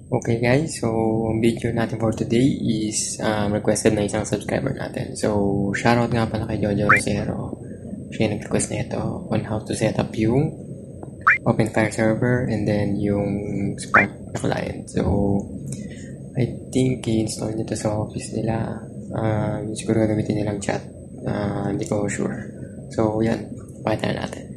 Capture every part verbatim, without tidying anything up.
Okay guys, so ang video natin for today is um, requested na isang subscriber natin. So, shoutout nga pala kay Jojo Rosero. Siya nag-request na ito on how to set up yung OpenFire server and then yung Spark client. So, I think i-install nito sa office nila. Uh, siguro gagamitin nilang chat. Uh, hindi ko sure. So, yan. Pakita na natin.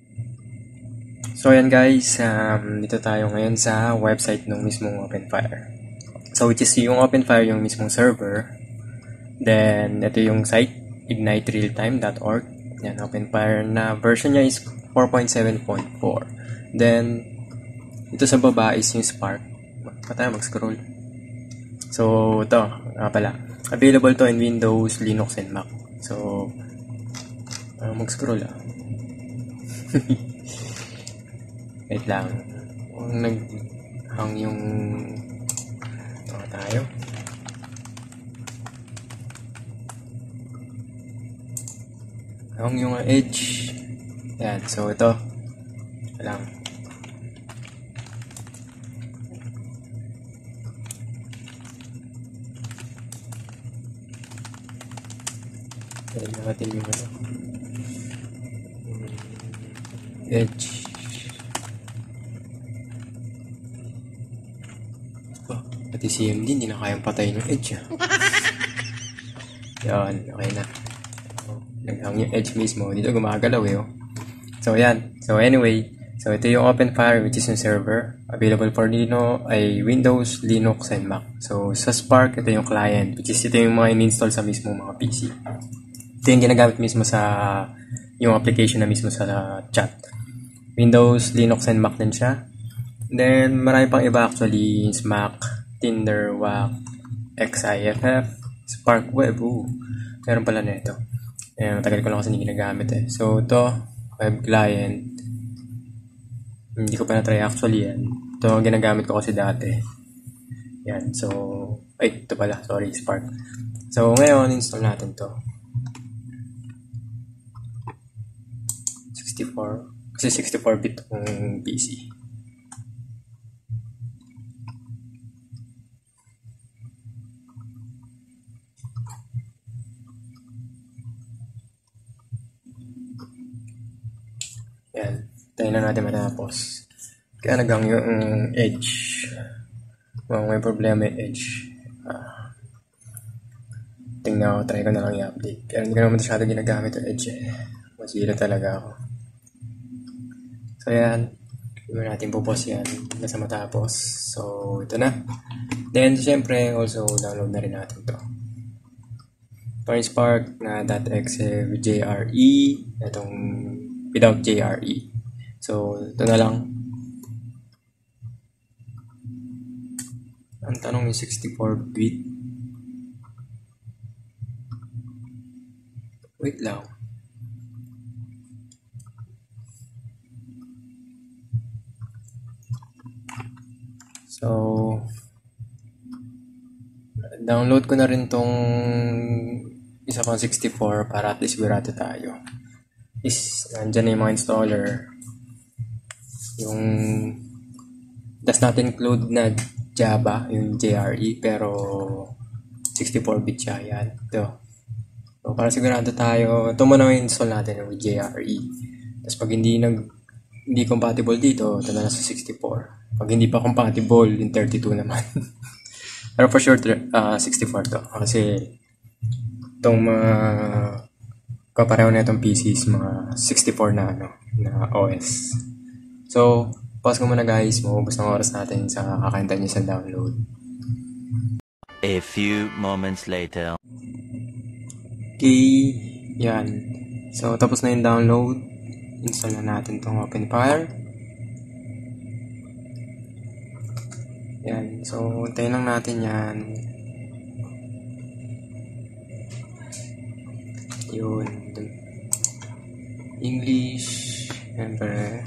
So yan guys, um, dito tayo ngayon sa website ng mismong OpenFire. So which is yung OpenFire yung mismong server. Then ito yung site, ignite realtime dot org. Yan, OpenFire na version niya is four point seven point four. Then ito sa baba is yung Spark. Pa tayo mag-scroll. So ito, nga pala. Available to in Windows, Linux, and Mac. So uh, mag-scroll ah. Wait lang. Kung nag-hang yung... Ito tayo. Hang yung edge. Yan. So, ito. Ito lang. Yan natin yung ano. Edge. Pati C M D, hindi na kayang patayin yung edge. Yan, okay na. So, naghang yung edge mismo. Dito gumagalaw eh. Oh. So, yan. So, anyway. So, ito yung OpenFire, which is yung server. Available for Lino ay Windows, Linux, and Mac. So, sa Spark, ito yung client, which is ito yung mga in-install sa mismo mga P C. Ito yung ginagamit mismo sa yung application na mismo sa chat. Windows, Linux, and Mac din siya. Then, marami pang iba actually. Mac, Tinder, W A C, X I F F, Spark Web. Ooh, meron pala na ito. Ayan, matagal ko lang kasi hindi ginagamit eh. So, ito, web client. Hindi ko pa na-try actually yan. Ito, ginagamit ko kasi dati. Yan, so, ay, ito pala, sorry, Spark. So, ngayon, install natin to. sixty-four, kasi sixty-four bit yung P C. Yan. Tayo na natin matapos. Kaya nagang yung edge. Kung may problema yung edge. Uh, tingnan ko, try ko na lang i-update. Pero hindi ko naman masyado ginagamit yung edge eh. Masira talaga ako. So yan. Hindi natin pupos yan. Nasa matapos. So ito na. Then syempre also download na rin natin to. Ito Spark na .exe with J R E. Itong without J R E. So, ito na lang. Ang tanong yung sixty-four bit. Wait lang. So, download ko na rin tong isa pang sixty-four para at least sigurado tayo. Is nandyan na yung mga installer. Yung does not include na Java, yung J R E, pero sixty-four bit siya. Yan. Ito. So, para sigurado tayo, ito muna yung install natin yung J R E. Tapos pag hindi nag hindi compatible dito, ito na lang sa sixty-four. Pag hindi pa compatible, yung thirty-two naman. Pero for sure, uh, sixty-four to. Kasi itong mga uh, kapareho na itong P Cs, mga sixty-four na, ano, na O S. So, pause ko muna guys. Maubos ng oras natin sa kakanta niyo sa download. A few moments later. Okay, yan. So, tapos na yung download. Install na natin itong OpenFire. Yan. So, hintayin lang natin yan. Yun. English. Siyempre.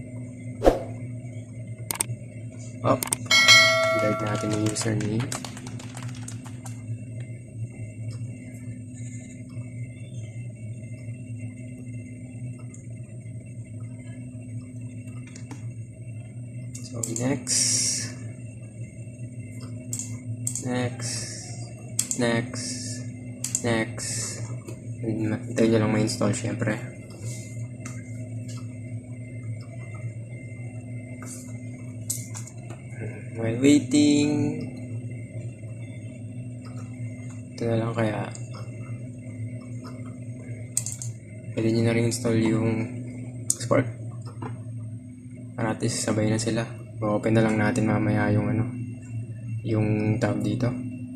Oh. I-guide natin yung username. So, next. Next. Next. Next. Hintayin nyo lang ma-install syempre. While waiting, ito na lang kaya. Pwede nyo na rin install yung Spark. Para natin sabay na sila. O-open na lang natin mamaya yung ano, yung tab dito.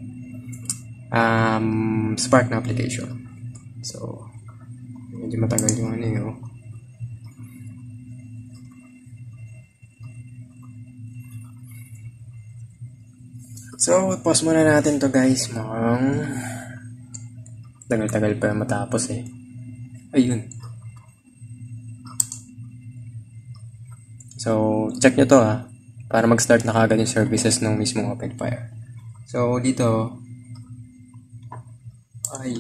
Um, Spark na application. So, medyo matagal yung ano yun. So, pause muna natin to guys. Mukhang tagal-tagal pa matapos eh. Ayun. So, check nyo to ah. Para mag-start na kagad yung services ng mismong OpenFire. So, dito. Ay.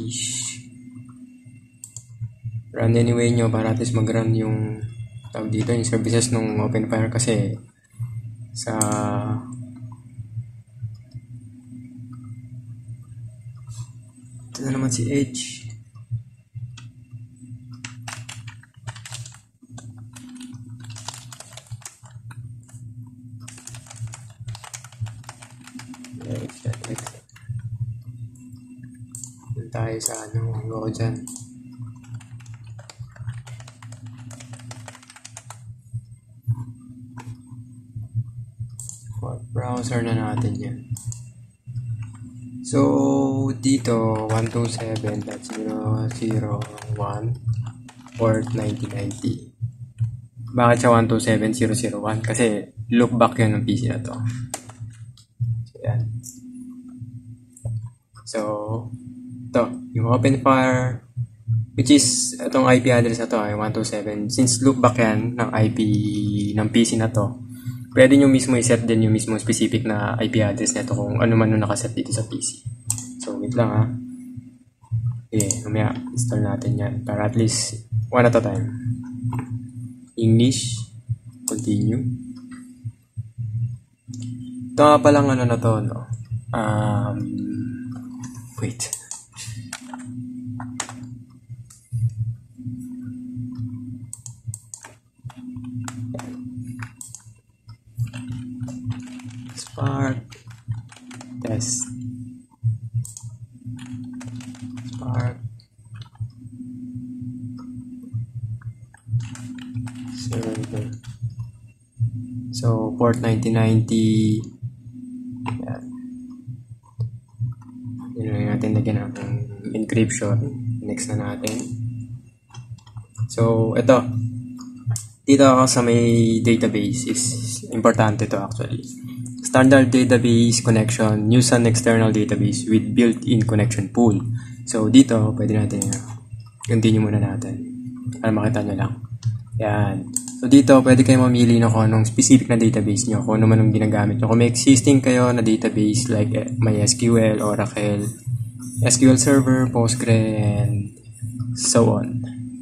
Run anyway nyo para at least mag-run yung tawag dito, yung services ng OpenFire kasi sa ito na naman si Edge. Exit, exit. Doon tayo sa ano, go dyan. Browser na natin yan. So, dito, one two seven dot zero zero one port ninety ninety. Bakit siya one two seven dot zero zero one? Kasi loopback yun ng P C na to. So, yan. So, ito, yung OpenFire, which is, itong I P address na to ay one two seven. Since loopback yan ng I P ng P C na to, pwede nyo mismo i-set din yung mismo specific na I P address nito kung ano man yung nakaset dito sa P C. So, wait lang ha. Okay, mamaya install natin yan para at least one at a time. English, continue. Ito nga palang ano na to, no? Um, wait. Spark test Spark server. So port ninety ninety. Yan. Yun lang natin lagyan ng encryption. Next na natin. So ito dito ako sa may database is importante to actually. Standard database connection, use an external database with built-in connection pool. So, dito, pwede natin uh, continue muna natin. Para makita nyo lang. Yan. So, dito, pwede kayo mamili na kung anong specific na database nyo, kung ano man ang ginagamit nyo. Kung may existing kayo na database like uh, MySQL, Oracle, S Q L Server, Postgre, and so on.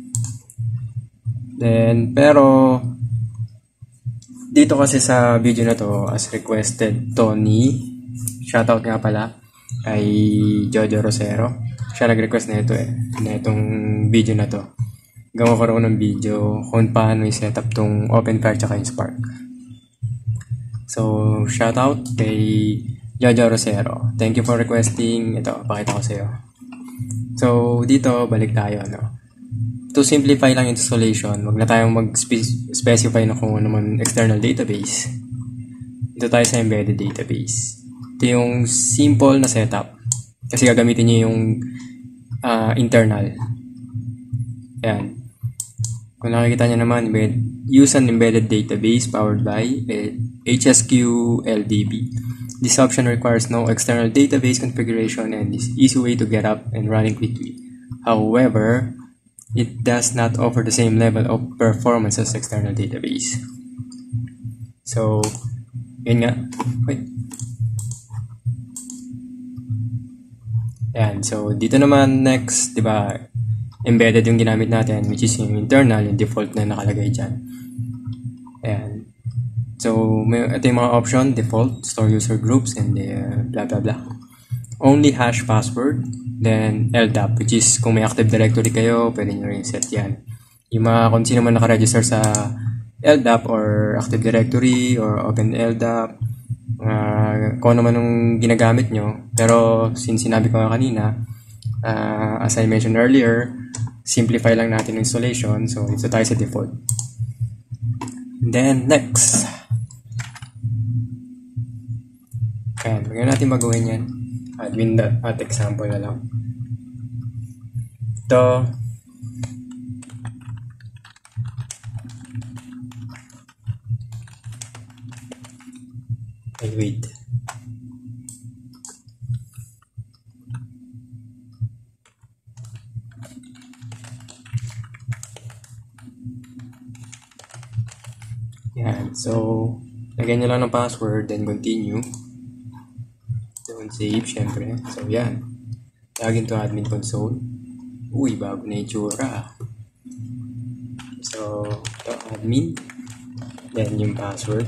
Then, pero, dito kasi sa video na to, as requested to ni, shoutout nga pala, kay Jojo Rosero. Siya nag-request na ito eh, na itong video na to. Gawa ko rin ng video kung paano i-setup tong OpenFire tsaka yung Spark. So, shoutout kay Jojo Rosero. Thank you for requesting. Ito, pakita ko sa'yo. So, dito, balik tayo, no? To simplify lang installation, wag na tayong mag-specify na kung ano man external database. Dito tayo sa embedded database. Ito yung simple na setup. Kasi gagamitin nyo yung uh, internal. Ayan. Kung nakikita nyo naman, use an embedded database powered by H S Q L D B. This option requires no external database configuration and is easy way to get up and running quickly. However, it does not offer the same level of performance as external database. So, yun nga. Wait. Ayan. So, dito naman next, di ba, embedded yung ginamit natin, which is yung internal, yung default na nakalagay dyan. Ayan. So, may, ito yung mga option, default, store user groups, and uh, blah blah blah. only hash password, then L D A P, which is kung may Active Directory kayo, pwede nyo rin set yan. Yung mga kung sino man nakaregister sa L D A P or Active Directory or Open L D A P, uh, kung ano man yung ginagamit nyo. Pero since sinabi ko nga kanina, uh, as I mentioned earlier, simplify lang natin yung installation. So, dito tayo sa default. Then, next. Ayan, magiging natin magawin yan. Admin at example na lang. Ito. Ay, wait. Yan. So, lagyan nyo lang ng password, then continue. Don't save, syempre. So, yan. Login to admin console. Uy, bago na yung tsura. So, ito, admin. Then, yung password.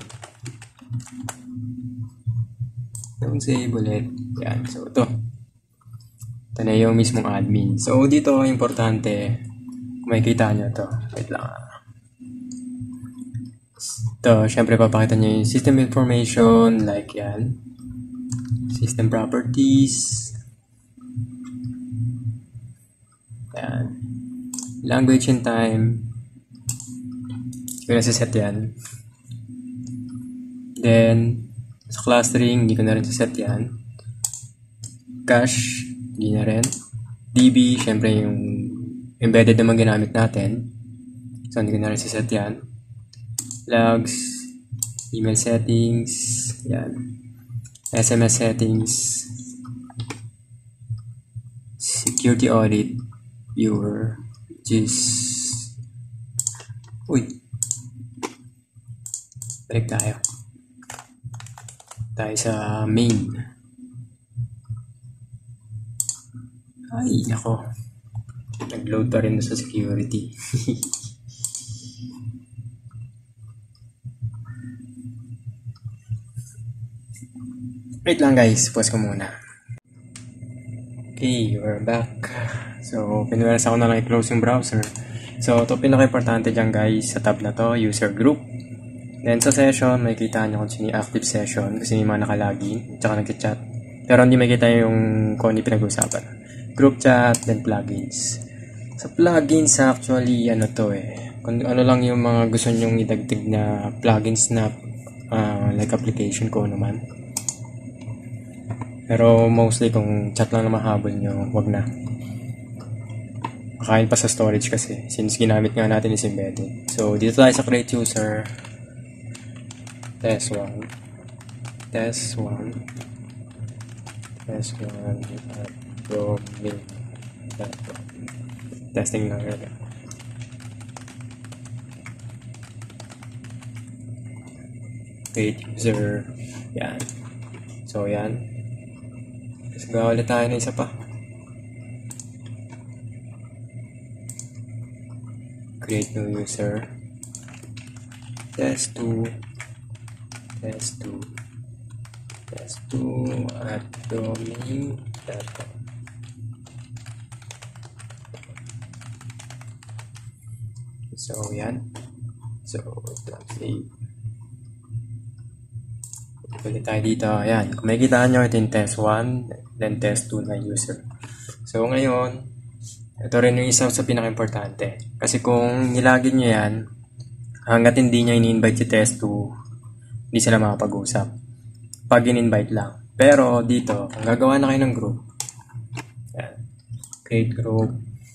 Don't save ulit. Yan. So, ito. Ito na yung mismong admin. So, dito, importante, kung makikita nyo ito. Wait lang. Ito, syempre, papakita nyo yung system information, like yan. System properties. Yan. Language and time. Hindi ko nasa-set yan. Then, sa clustering, hindi ko na rin sa-set yan. Cache, hindi na rin. D B, syempre yung embedded naman ginamit natin. So, hindi ko na rin sa-set yan. Logs, email settings, yan. S M S settings, security audit, viewer, which is, uy, balik tayo. Tayo sa main. Ay, nako. Nag-load pa rin sa security. Wait lang guys, pause ko muna. Okay, we're back. So, pinuweras ako na lang i-close yung browser. So, ito pinaka-importante dyan guys, sa tab na to, user group. Then sa session, makikita nyo kung sino yung active session kasi may mga nakalagin, tsaka nag-chat. Pero hindi makikita yung kung hindi pinag-usapan. Group chat, then plugins. Sa plugins, actually, ano to eh. Kung ano lang yung mga gusto nyong idagdag na plugins na uh, like application ko naman. Pero mostly kung chat lang na mahabol nyo, wag na. Makain pa sa storage kasi since ginamit nga natin is embedded. So dito tayo sa create user. Test one. Test one. Test one. Roaming. Testing lang rin. Create user. Yan. So yan. Tapos gawa ulit tayo na isa pa. Create new user. Test two. Test two. Test two at domain dot com. So yan. So let's save. Ulit tayo dito. Ayan. Kung makikita nyo, ito yung test one, then test two na user. So, ngayon, ito rin yung isa sa pinaka-importante. Kasi kung nilagin nyo yan, hanggat hindi nyo in-invite si test two, hindi sila makapag-usap. Pag in-invite lang. Pero, dito, kung gagawa na kayo ng group, ayan. Create group,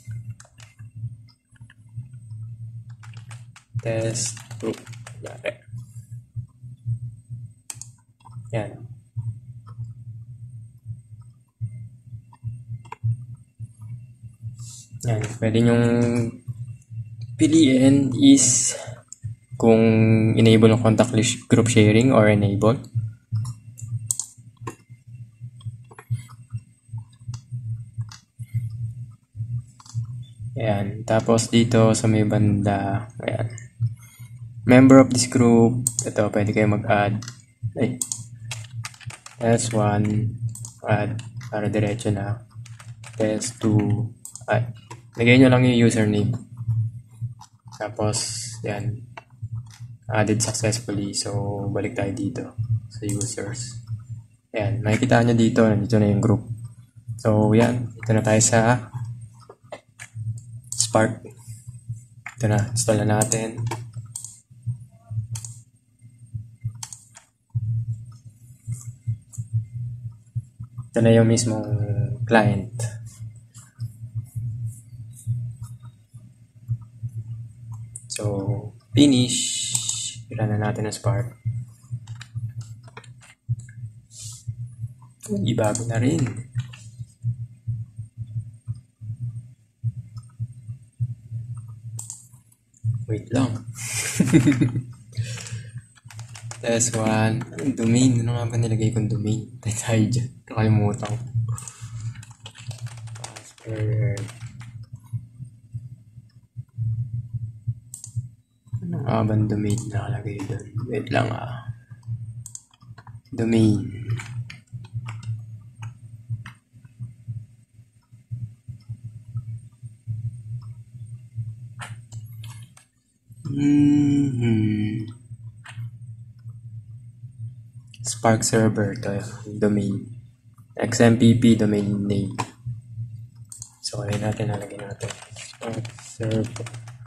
test group, yari. Yan. Yan. Pwede nyong piliin is kung enable ng contact list group sharing or enable. Ayan. Tapos dito sa may banda, ayan. Member of this group, ito pwede kayo mag-add. Ay. S one, add para diretso na. Test to, ay, lagay nyo lang yung username. Tapos, yan, added successfully. So, balik tayo dito sa users. Yan, makikita nyo dito, nandito na yung group. So, yan, ito na tayo sa Spark. Ito na, install na natin. Ito na yung mismong client. So, finish. Ilan na natin ang Spark. Uy, bago na rin. Wait lang. Test one. Anong domain? Ano nga ba nilagay kong domain? Tayo tayo dyan. Nakalimutan ko. Password. Ano nga ba ang domain nakalagay doon? Wait lang ah. Domain. Mm-hmm. Spark server to yung domain. X M P P domain name. So, ayun natin, nalagay natin. Spark server.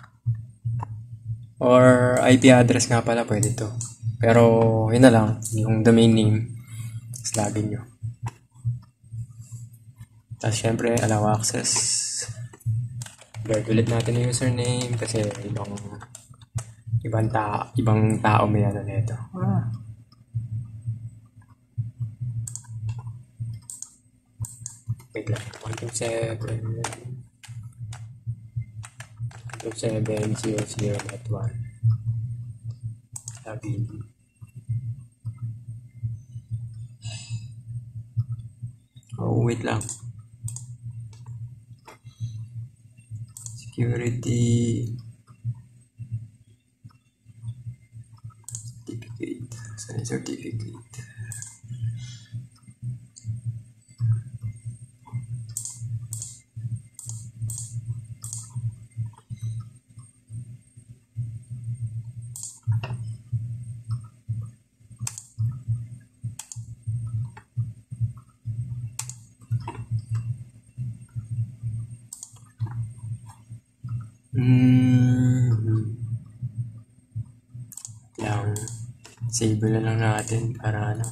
Or I P address nga pala, pwede to. Pero, yun na lang. Yung domain name, slagin nyo. Tapos, syempre, allow access. Guard ulit natin yung username kasi ibang ibang tao, ibang tao may ano nito. Ah. Wait lang. one two seven one two seven zero zero dot one. Sabi. Oh, wait lang. Security certificate. Saan yung certificate? Hmm. Lang. Save na lang natin para ano.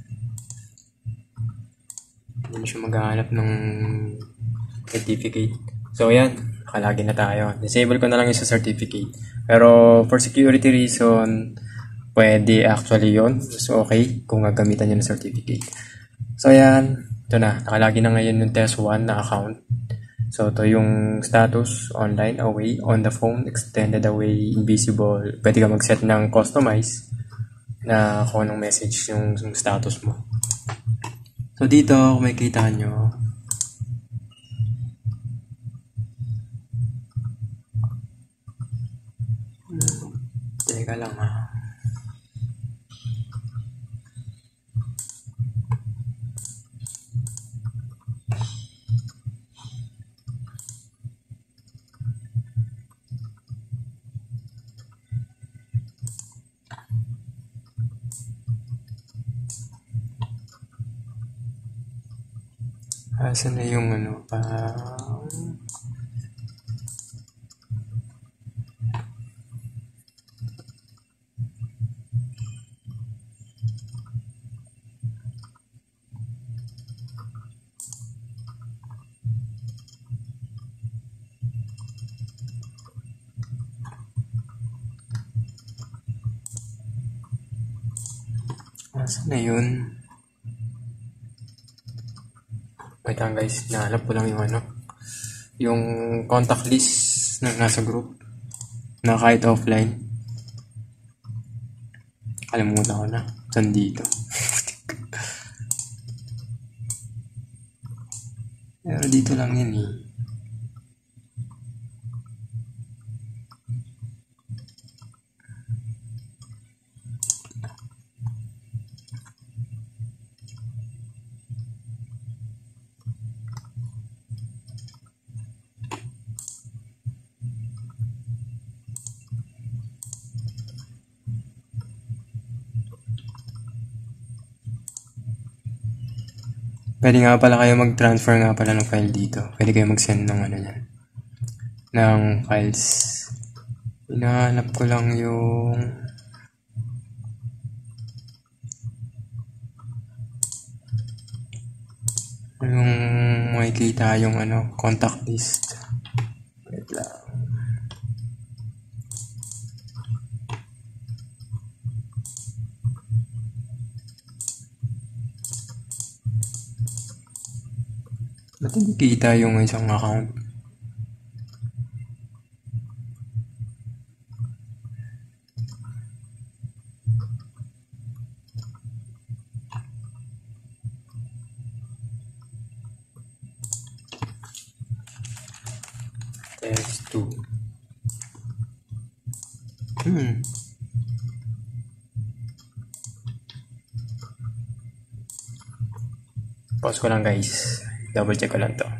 Hindi na siya maghahanap ng certificate. So, yan. Nakalagin na tayo. Disable ko na lang yung sa certificate. Pero, for security reason, pwede actually yon. So, okay kung gagamitan nyo ng certificate. So, yan. Ito na. Nakalagin na ngayon yung test one na account. So, ito yung status, online, away, on the phone, extended away, invisible. Pwede ka mag-set ng customize na kung anong message yung, yung status mo. So, dito, kung makikita nyo, hmm, teka lang ha. Asan na yung ano pa? Asan na yun? Wait lang guys, nahanap ko lang yung ano, yung contact list na nasa group na kahit offline. Kalimutan ko na. Saan dito? Pero dito lang yan eh. Pwede nga pala kayo mag-transfer nga pala ng file dito. Pwede kayo mag-send ng ano yan. Ng files. Hinahanap ko lang yung yung makikita yung ano, contact list. Wait lang. Ba't hindi kita yung isang account? Test two. Hmm. Pause ko lang guys. Double check ko lang to.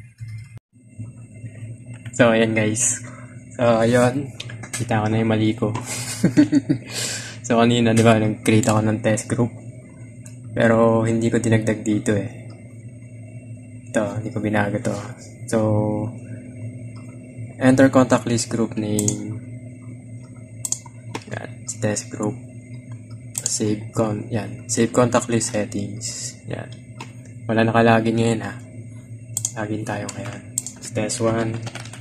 So, ayan guys. So, ayun. Kita ko na yung mali ko. So, kanina, di ba, nag-create ako ng test group. Pero, hindi ko dinagdag dito eh. Ito, hindi ko binago to. So, enter contact list group name. Yan, test group. Save con, yan. Save contact list settings. Yan. Wala nakalagin ngayon ha. Login tayo ngayon. Test one.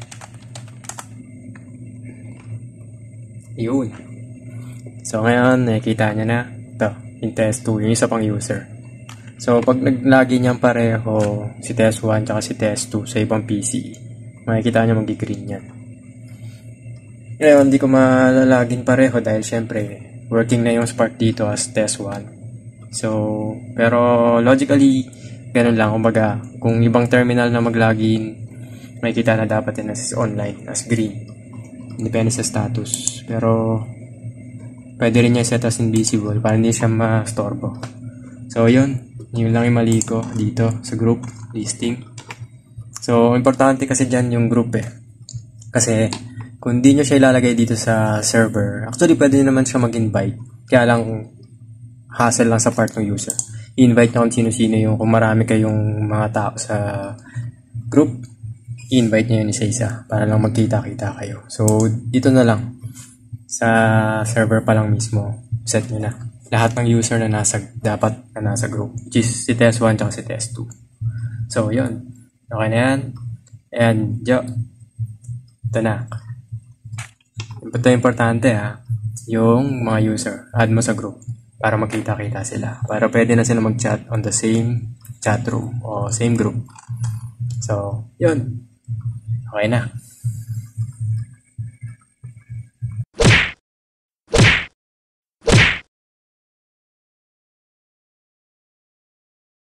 Yun. So, ngayon, nakikita nyo na. Ito, yung test two. Yung isa pang user. So, pag nag-login niyang pareho, si test one tsaka si test two sa ibang P C, makikita nyo mag-green yan. Ngayon, hindi ko malalagin pareho dahil syempre, working na yung Spark dito as test one. So, pero logically, ganun lang. Kumbaga, kung ibang terminal na mag-login, makikita na dapat yan as online, as green. Depende sa status. Pero, pwede rin niya set as invisible para hindi siya ma-storbo. So, yun. Yun lang yung mali ko dito sa group listing. So, importante kasi dyan yung group eh. Kasi, kung di nyo siya ilalagay dito sa server, actually, pwede nyo naman siya mag-invite. Kaya lang, hassle lang sa part ng user. I-invite nyo kung sino-sino yung, kung marami kayong mga tao sa group, i-invite nyo yun isa-isa para lang magkita-kita kayo. So, dito na lang. Sa server pa lang mismo, set nyo na. Lahat ng user na nasa, dapat na nasa group. Which is si test one at si test two. So, yun. Okay na yan. And, yo. Ito na. Ito importante ha. Yung mga user, add mo sa group para magkita-kita sila. Para pwede na sila mag-chat on the same chat room o same group. So, yun. Okay na.